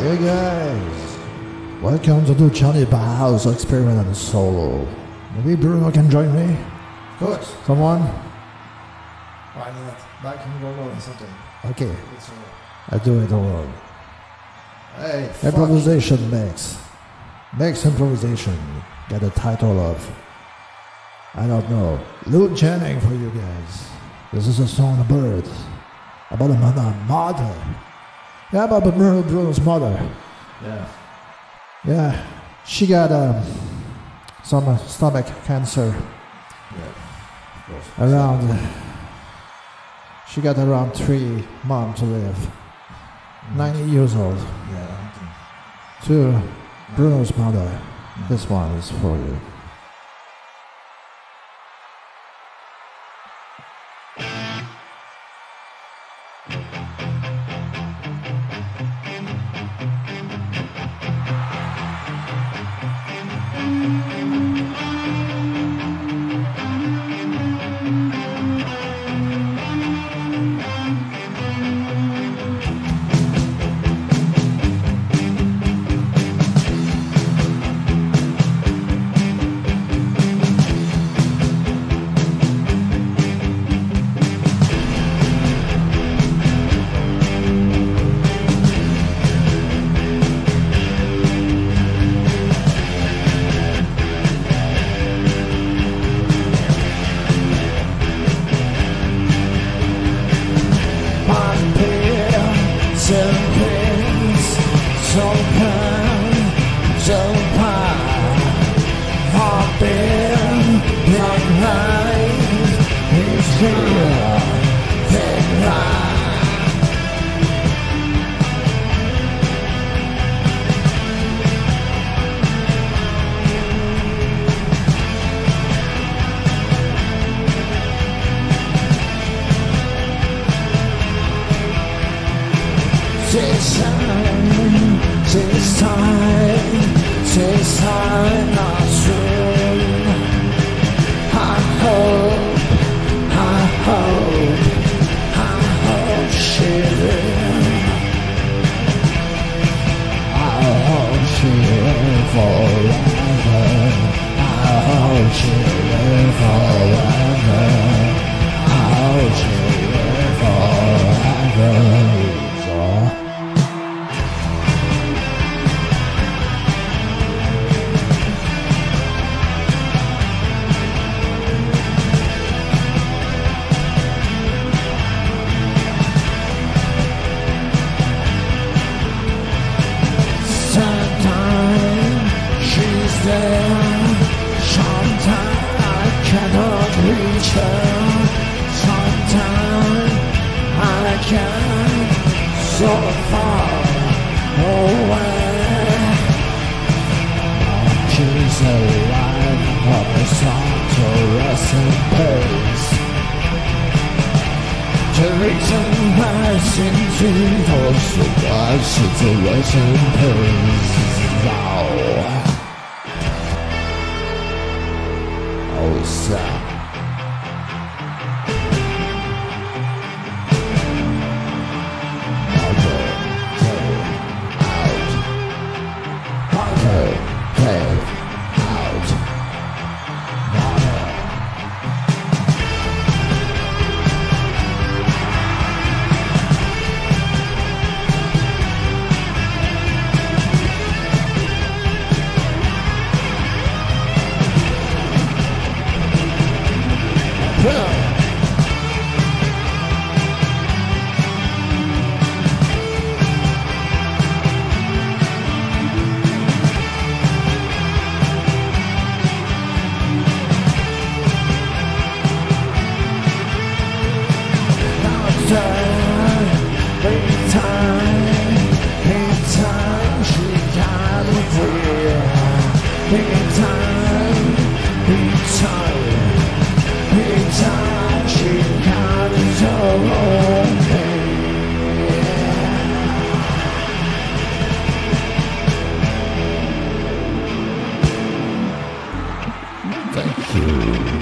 Hey guys, welcome to the Johnny Baus Experiment Solo. Maybe Bruno can join me? Of course. Someone? Why not? Backing vocal or something. Okay, It's I do it alone. Hey, Improvisation mix. Mix improvisation. Get the title of, I don't know, Lou Channing for you guys. This is a song about birds. About a mother. Yeah, about Bruno's mother. Yeah. Yeah, she got some stomach cancer. Yeah. Of course. She got around 3 months to live. 90 years old. Yeah. To Bruno's mother, this one is for you. Tis time not soon. I hope she will. I hope she will forever. I hope she will forever. I hope she will forever. Sometimes I cannot reach her. Sometimes I can, so far away. She's alive, but the song to rest in peace. The reason I sing to those who die, she's to rest in peace. Now. Outside. Thank you.